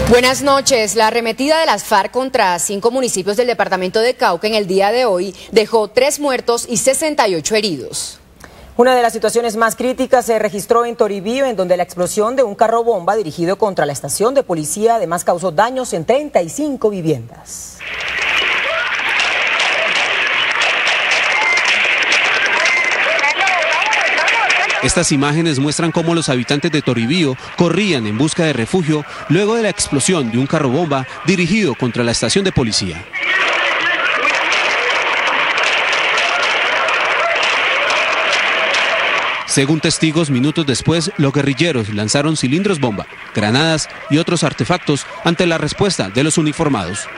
Buenas noches. La arremetida de las FARC contra 5 municipios del departamento de Cauca en el día de hoy dejó 3 muertos y 68 heridos. Una de las situaciones más críticas se registró en Toribío, en donde la explosión de un carro bomba dirigido contra la estación de policía además causó daños en 35 viviendas. Estas imágenes muestran cómo los habitantes de Toribío corrían en busca de refugio luego de la explosión de un carro bomba dirigido contra la estación de policía. Según testigos, minutos después, los guerrilleros lanzaron cilindros bomba, granadas y otros artefactos ante la respuesta de los uniformados.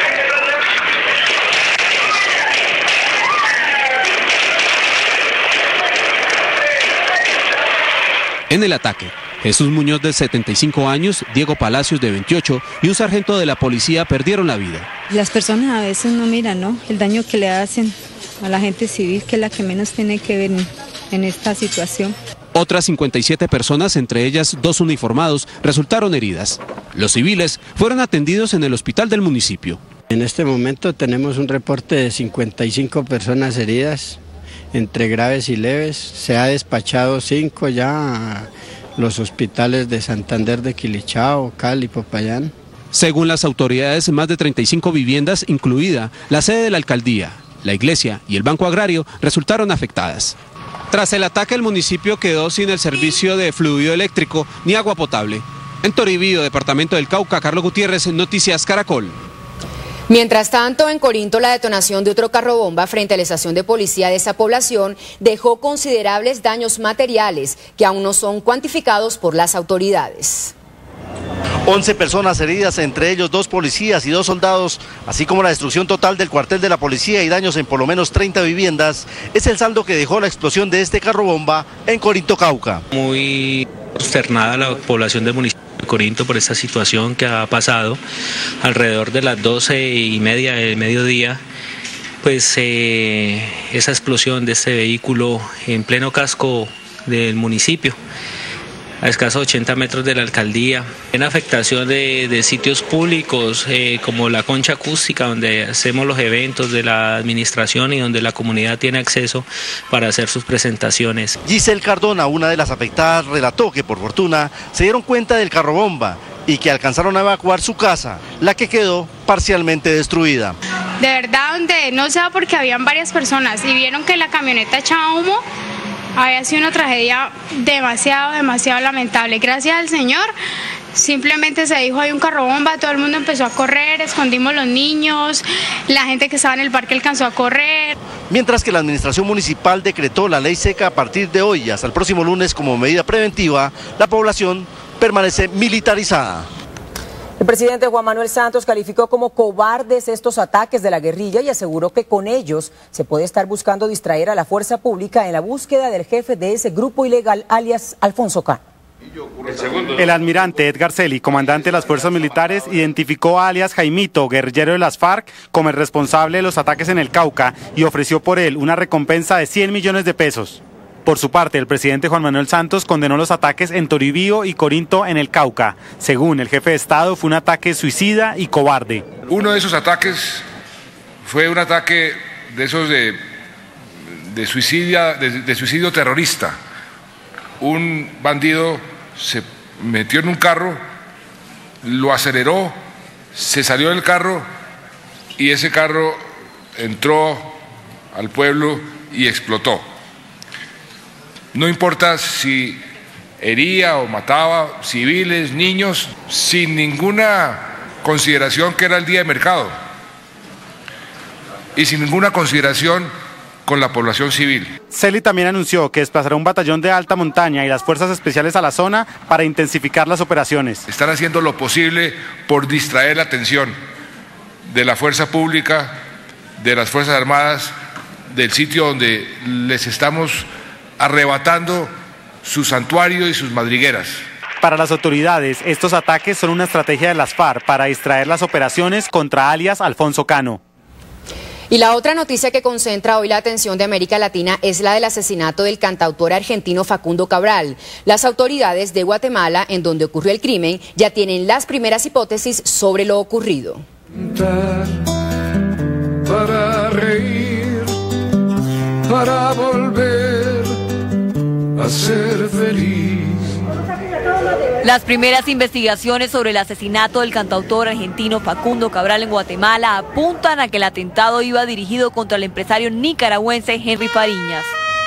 En el ataque, Jesús Muñoz, de 75 años, Diego Palacios, de 28, y un sargento de la policía perdieron la vida. Las personas a veces no miran, ¿no?, el daño que le hacen a la gente civil, que es la que menos tiene que ver en esta situación. Otras 57 personas, entre ellas 2 uniformados, resultaron heridas. Los civiles fueron atendidos en el hospital del municipio. En este momento tenemos un reporte de 55 personas heridas, entre graves y leves. Se ha despachado 5 ya a los hospitales de Santander, de Quilichao, Cali, Popayán. Según las autoridades, más de 35 viviendas, incluida la sede de la alcaldía, la iglesia y el Banco Agrario, resultaron afectadas. Tras el ataque, el municipio quedó sin el servicio de fluido eléctrico ni agua potable. En Toribío, departamento del Cauca, Carlos Gutiérrez, Noticias Caracol. Mientras tanto, en Corinto, la detonación de otro carro bomba frente a la estación de policía de esa población dejó considerables daños materiales que aún no son cuantificados por las autoridades. 11 personas heridas, entre ellos 2 policías y 2 soldados, así como la destrucción total del cuartel de la policía y daños en por lo menos 30 viviendas, es el saldo que dejó la explosión de este carro bomba en Corinto, Cauca. Muy consternada la población del municipio de Corinto por esta situación que ha pasado alrededor de las 12:30 del mediodía. Pues esa explosión de este vehículo en pleno casco del municipio, a escasos 80 metros de la alcaldía, en afectación de sitios públicos como la concha acústica, donde hacemos los eventos de la administración y donde la comunidad tiene acceso para hacer sus presentaciones. Giselle Cardona, una de las afectadas, relató que por fortuna se dieron cuenta del carro bomba y que alcanzaron a evacuar su casa, la que quedó parcialmente destruida. De verdad, donde no se va porque habían varias personas y vieron que la camioneta echaba humo. Había sido una tragedia demasiado lamentable. Gracias al Señor, simplemente se dijo hay un carro bomba, todo el mundo empezó a correr, escondimos los niños, la gente que estaba en el parque alcanzó a correr. Mientras que la administración municipal decretó la ley seca a partir de hoy hasta el próximo lunes como medida preventiva, la población permanece militarizada. El presidente Juan Manuel Santos calificó como cobardes estos ataques de la guerrilla y aseguró que con ellos se puede estar buscando distraer a la fuerza pública en la búsqueda del jefe de ese grupo ilegal, alias Alfonso Cano. El almirante Edgar Celi, comandante de las fuerzas militares, identificó a alias Jaimito, guerrillero de las FARC, como el responsable de los ataques en el Cauca y ofreció por él una recompensa de 100 millones de pesos. Por su parte, el presidente Juan Manuel Santos condenó los ataques en Toribío y Corinto en el Cauca. Según el jefe de Estado, fue un ataque suicida y cobarde. Uno de esos ataques fue un ataque de esos de suicidio terrorista. Un bandido se metió en un carro, lo aceleró, se salió del carro y ese carro entró al pueblo y explotó. No importa si hería o mataba civiles, niños, sin ninguna consideración que era el día de mercado y sin ninguna consideración con la población civil. Celi también anunció que desplazará un batallón de alta montaña y las fuerzas especiales a la zona para intensificar las operaciones. Están haciendo lo posible por distraer la atención de la fuerza pública, de las Fuerzas Armadas, del sitio donde les estamos arrebatando su santuario y sus madrigueras. Para las autoridades, estos ataques son una estrategia de las FARC para distraer las operaciones contra alias Alfonso Cano. Y la otra noticia que concentra hoy la atención de América Latina es la del asesinato del cantautor argentino Facundo Cabral. Las autoridades de Guatemala, en donde ocurrió el crimen, ya tienen las primeras hipótesis sobre lo ocurrido. Para reír, para volver a ser feliz. Las primeras investigaciones sobre el asesinato del cantautor argentino Facundo Cabral en Guatemala apuntan a que el atentado iba dirigido contra el empresario nicaragüense Henry Fariñas.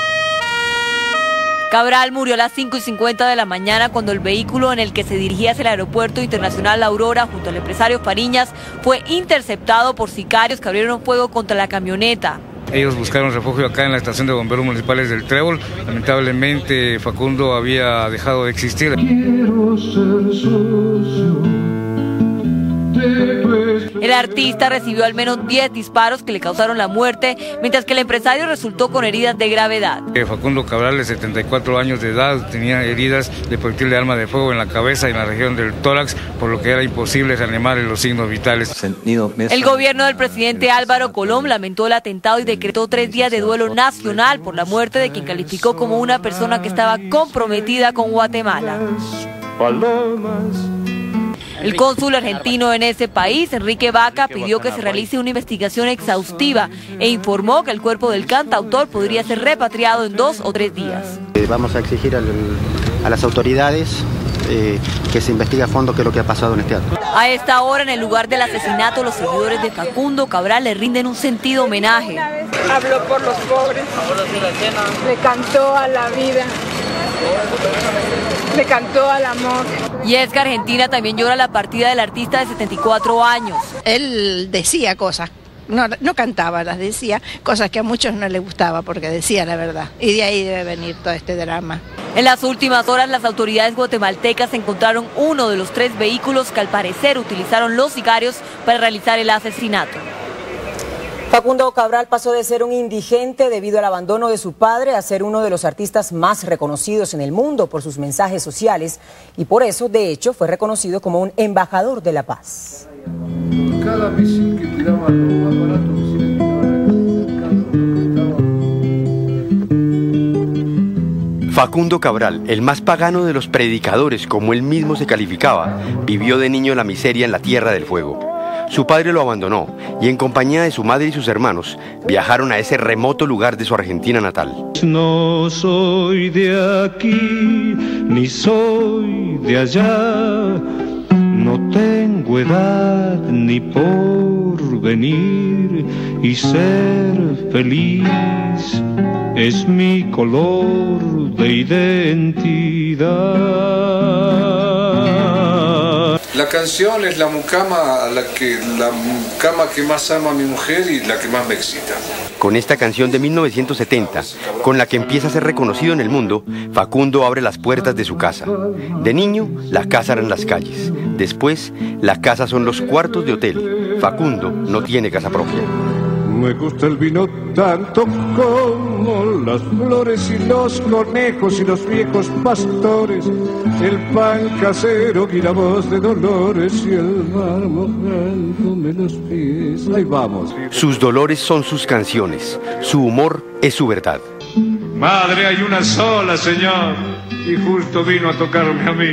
Cabral murió a las 5:50 de la mañana cuando el vehículo en el que se dirigía hacia el aeropuerto internacional La Aurora junto al empresario Fariñas fue interceptado por sicarios que abrieron fuego contra la camioneta. Ellos buscaron refugio acá en la estación de bomberos municipales del Trébol. Lamentablemente Facundo había dejado de existir. El artista recibió al menos 10 disparos que le causaron la muerte, mientras que el empresario resultó con heridas de gravedad. Facundo Cabral, de 74 años de edad, tenía heridas de proyectil de arma de fuego en la cabeza y en la región del tórax, por lo que era imposible reanimar los signos vitales. El gobierno del presidente Álvaro Colom lamentó el atentado y decretó 3 días de duelo nacional por la muerte de quien calificó como una persona que estaba comprometida con Guatemala. El cónsul argentino en ese país, Enrique Vaca, pidió que se realice una investigación exhaustiva e informó que el cuerpo del cantautor podría ser repatriado en 2 o 3 días. Vamos a exigir a las autoridades que se investigue a fondo qué es lo que ha pasado en este acto. A esta hora, en el lugar del asesinato, los seguidores de Facundo Cabral le rinden un sentido homenaje. Habló por los pobres, le cantó a la vida, le cantó al amor. Y es que Argentina también llora la partida del artista de 74 años. Él decía cosas, no cantaba, las decía, cosas que a muchos no les gustaba porque decía la verdad. Y de ahí debe venir todo este drama. En las últimas horas, las autoridades guatemaltecas encontraron uno de los 3 vehículos que al parecer utilizaron los sicarios para realizar el asesinato. Facundo Cabral pasó de ser un indigente debido al abandono de su padre a ser uno de los artistas más reconocidos en el mundo por sus mensajes sociales y por eso, de hecho, fue reconocido como un embajador de la paz. Cada misil que tiraban los aparatos Facundo Cabral, el más pagano de los predicadores, como él mismo se calificaba, vivió de niño la miseria en la Tierra del Fuego. Su padre lo abandonó y en compañía de su madre y sus hermanos viajaron a ese remoto lugar de su Argentina natal. No soy de aquí, ni soy de allá, no tengo edad ni por venir y ser feliz es mi color de identidad. La canción es la mucama que más ama a mi mujer y la que más me excita. Con esta canción de 1970, con la que empieza a ser reconocido en el mundo, Facundo abre las puertas de su casa. De niño, la casa eran las calles. Después, la casa son los cuartos de hotel. Facundo no tiene casa propia. Me gusta el vino tanto como las flores y los conejos y los viejos pastores, el pan casero y la voz de Dolores y el mar mojándome los pies. Ahí vamos. Sus dolores son sus canciones, su humor es su verdad. Madre, hay una sola, Señor, y justo vino a tocarme a mí.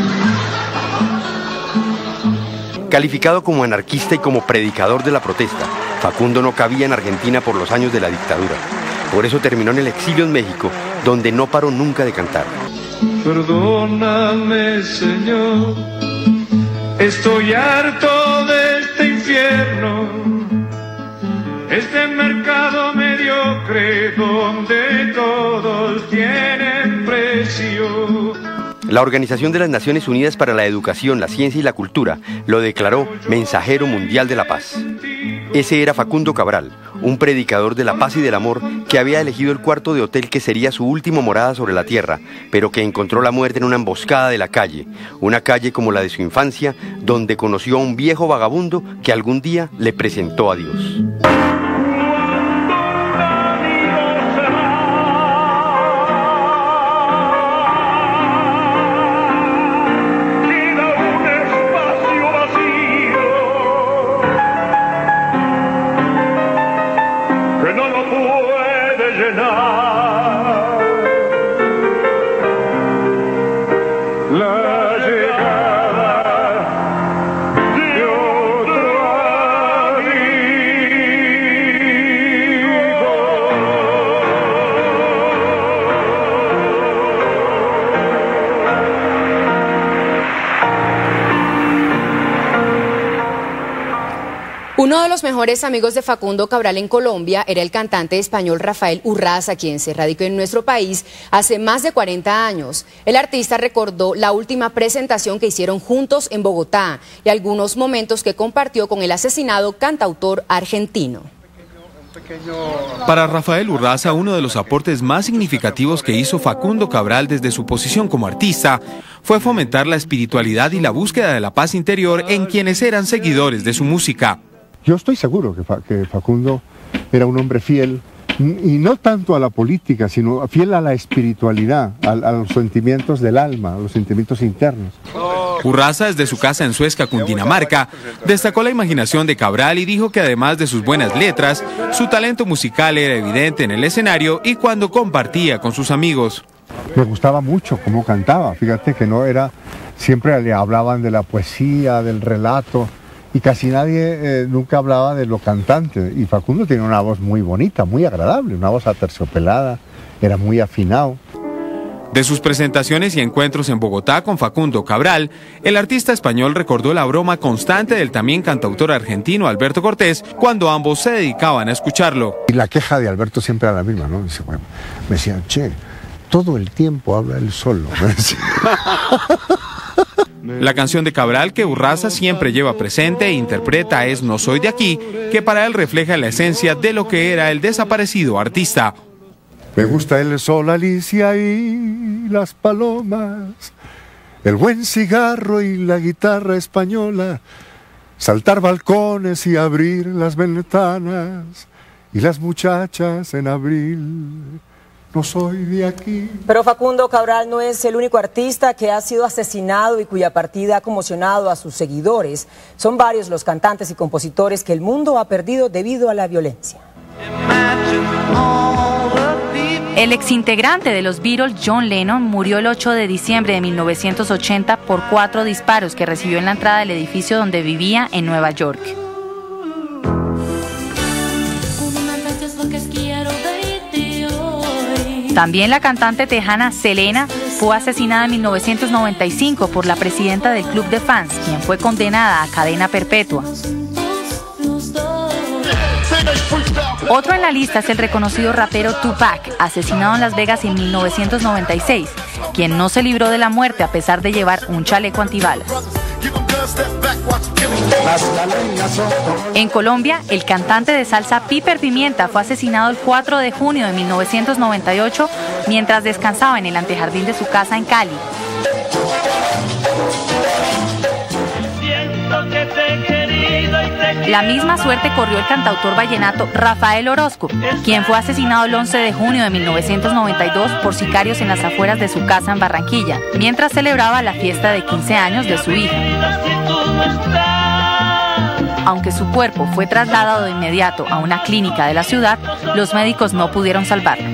Calificado como anarquista y como predicador de la protesta, Facundo no cabía en Argentina por los años de la dictadura. Por eso terminó en el exilio en México, donde no paró nunca de cantar. Perdóname, Señor, estoy harto de este infierno, este mercado mediocre donde todos tienen precio. La Organización de las Naciones Unidas para la Educación, la Ciencia y la Cultura lo declaró Mensajero Mundial de la Paz. Ese era Facundo Cabral, un predicador de la paz y del amor que había elegido el cuarto de hotel que sería su última morada sobre la tierra, pero que encontró la muerte en una emboscada de la calle, una calle como la de su infancia, donde conoció a un viejo vagabundo que algún día le presentó a Dios. Uno de los mejores amigos de Facundo Cabral en Colombia era el cantante español Rafael Urraza, quien se radicó en nuestro país hace más de 40 años. El artista recordó la última presentación que hicieron juntos en Bogotá y algunos momentos que compartió con el asesinado cantautor argentino. Para Rafael Urraza, uno de los aportes más significativos que hizo Facundo Cabral desde su posición como artista fue fomentar la espiritualidad y la búsqueda de la paz interior en quienes eran seguidores de su música. Yo estoy seguro que Facundo era un hombre fiel, y no tanto a la política, sino fiel a la espiritualidad, a los sentimientos del alma, a los sentimientos internos. Urraza, desde su casa en Suezca, Cundinamarca, destacó la imaginación de Cabral y dijo que además de sus buenas letras, su talento musical era evidente en el escenario y cuando compartía con sus amigos. Me gustaba mucho cómo cantaba, fíjate que no era, siempre le hablaban de la poesía, del relato, y casi nadie nunca hablaba de lo cantante. Y Facundo tenía una voz muy bonita, muy agradable, una voz aterciopelada, era muy afinado. De sus presentaciones y encuentros en Bogotá con Facundo Cabral, el artista español recordó la broma constante del también cantautor argentino Alberto Cortés cuando ambos se dedicaban a escucharlo. Y la queja de Alberto siempre era la misma, ¿no? Dice, bueno, me decían, che, todo el tiempo habla él solo. La canción de Cabral que Urraza siempre lleva presente e interpreta es No soy de aquí, que para él refleja la esencia de lo que era el desaparecido artista. Me gusta el sol, Alicia, y las palomas, el buen cigarro y la guitarra española, saltar balcones y abrir las ventanas, y las muchachas en abril. No soy de aquí. Pero Facundo Cabral no es el único artista que ha sido asesinado y cuya partida ha conmocionado a sus seguidores. Son varios los cantantes y compositores que el mundo ha perdido debido a la violencia. El exintegrante de los Beatles, John Lennon, murió el 8 de diciembre de 1980 por 4 disparos que recibió en la entrada del edificio donde vivía en Nueva York. También la cantante tejana Selena fue asesinada en 1995 por la presidenta del club de fans, quien fue condenada a cadena perpetua. Otro en la lista es el reconocido rapero Tupac, asesinado en Las Vegas en 1996, quien no se libró de la muerte a pesar de llevar un chaleco antibalas. En Colombia, el cantante de salsa Piper Pimienta fue asesinado el 4 de junio de 1998 mientras descansaba en el antejardín de su casa en Cali. La misma suerte corrió el cantautor vallenato Rafael Orozco, quien fue asesinado el 11 de junio de 1992 por sicarios en las afueras de su casa en Barranquilla, mientras celebraba la fiesta de 15 años de su hija. Aunque su cuerpo fue trasladado de inmediato a una clínica de la ciudad, los médicos no pudieron salvarlo.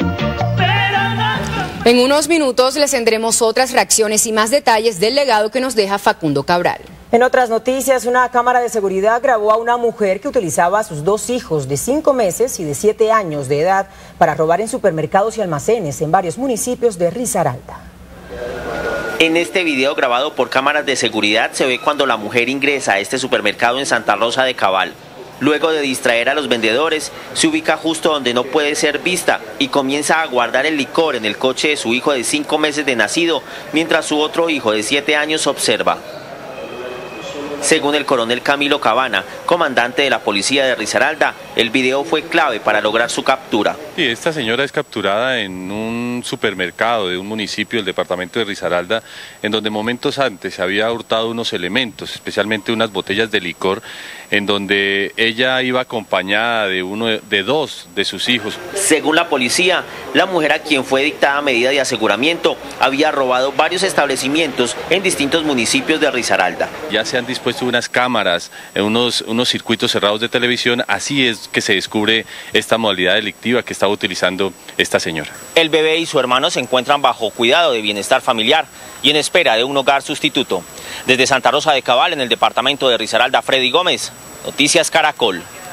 En unos minutos les tendremos otras reacciones y más detalles del legado que nos deja Facundo Cabral. En otras noticias, una cámara de seguridad grabó a una mujer que utilizaba a sus 2 hijos de 5 meses y de 7 años de edad para robar en supermercados y almacenes en varios municipios de Risaralda. En este video grabado por cámaras de seguridad se ve cuando la mujer ingresa a este supermercado en Santa Rosa de Cabal. Luego de distraer a los vendedores, se ubica justo donde no puede ser vista y comienza a guardar el licor en el coche de su hijo de 5 meses de nacido, mientras su otro hijo de 7 años observa. Según el coronel Camilo Cabana, comandante de la policía de Risaralda, el video fue clave para lograr su captura. Sí, esta señora es capturada en un supermercado de un municipio del departamento de Risaralda, en donde momentos antes se había hurtado unos elementos, especialmente unas botellas de licor, en donde ella iba acompañada de 2 de sus hijos. Según la policía, la mujer a quien fue dictada medida de aseguramiento había robado varios establecimientos en distintos municipios de Risaralda. Ya se han dispuesto unas cámaras, unos circuitos cerrados de televisión, así es que se descubre esta modalidad delictiva que estaba utilizando esta señora. El bebé y su hermano se encuentran bajo cuidado de bienestar familiar y en espera de un hogar sustituto. Desde Santa Rosa de Cabal, en el departamento de Risaralda, Freddy Gómez, Noticias Caracol.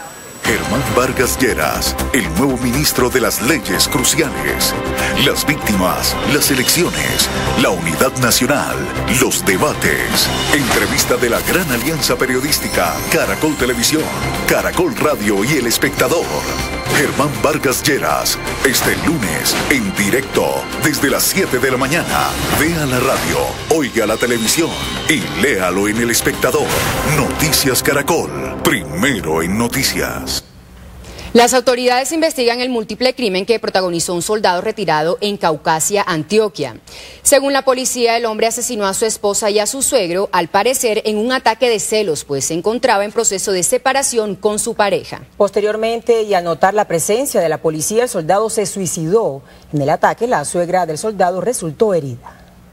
Germán Vargas Lleras, el nuevo ministro de las leyes cruciales. Las víctimas, las elecciones, la unidad nacional, los debates. Entrevista de la gran alianza periodística Caracol Televisión, Caracol Radio y El Espectador. Germán Vargas Lleras, este lunes, en directo, desde las 7 de la mañana. Vea la radio, oiga la televisión y léalo en El Espectador. Noticias Caracol, primero en noticias. Las autoridades investigan el múltiple crimen que protagonizó un soldado retirado en Caucasia, Antioquia. Según la policía, el hombre asesinó a su esposa y a su suegro, al parecer en un ataque de celos, pues se encontraba en proceso de separación con su pareja. Posteriormente, y al notar la presencia de la policía, el soldado se suicidó. En el ataque, la suegra del soldado resultó herida.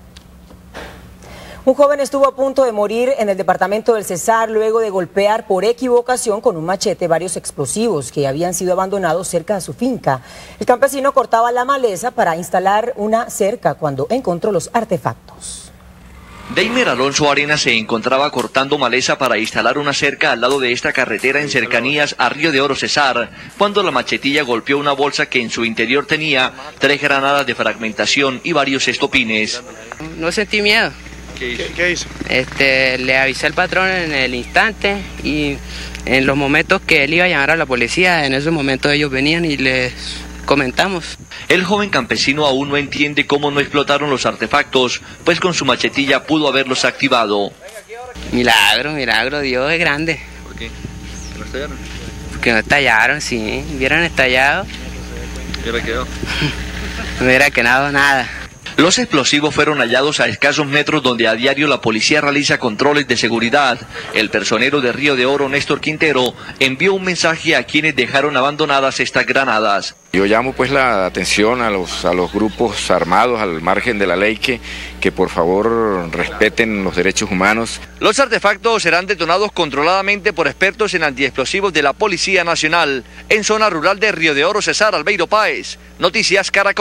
Un joven estuvo a punto de morir en el departamento del Cesar luego de golpear por equivocación con un machete varios explosivos que habían sido abandonados cerca de su finca. El campesino cortaba la maleza para instalar una cerca cuando encontró los artefactos. Deimer Alonso Arenas se encontraba cortando maleza para instalar una cerca al lado de esta carretera en cercanías a Río de Oro Cesar, cuando la machetilla golpeó una bolsa que en su interior tenía 3 granadas de fragmentación y varios estopines. No sentí miedo. ¿Qué hizo? Le avisé al patrón en el instante y en los momentos que él iba a llamar a la policía, en esos momentos ellos venían y les comentamos. El joven campesino aún no entiende cómo no explotaron los artefactos, pues con su machetilla pudo haberlos activado. Milagro, Dios es grande. ¿Por qué? ¿No estallaron? Porque no estallaron, sí, hubieran estallado. ¿Y ahora quedó? No hubiera quedado nada. Los explosivos fueron hallados a escasos metros donde a diario la policía realiza controles de seguridad. El personero de Río de Oro, Néstor Quintero, envió un mensaje a quienes dejaron abandonadas estas granadas. Yo llamo pues la atención a los grupos armados al margen de la ley que por favor respeten los derechos humanos. Los artefactos serán detonados controladamente por expertos en antiexplosivos de la Policía Nacional en zona rural de Río de Oro, Cesar. Albeiro Páez, Noticias Caracol.